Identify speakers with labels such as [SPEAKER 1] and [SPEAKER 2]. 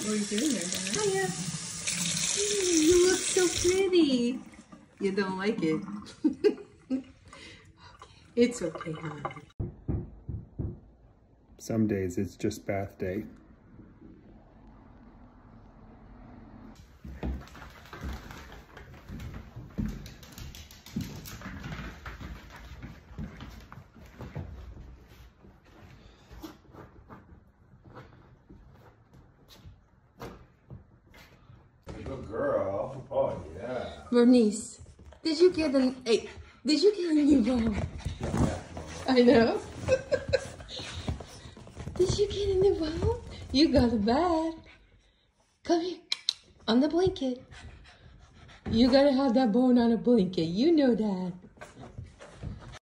[SPEAKER 1] What are you doing there, Dad?
[SPEAKER 2] Hiya.
[SPEAKER 1] You look so pretty. You don't like it? Okay. It's okay, honey.
[SPEAKER 3] Some days it's just bath day.
[SPEAKER 4] Good girl. Oh yeah.
[SPEAKER 1] Bernice, did you get a new ball? I know. Did you get a new ball? You got a bag. Come here. On the blanket. You gotta have that bone on a blanket. You know that.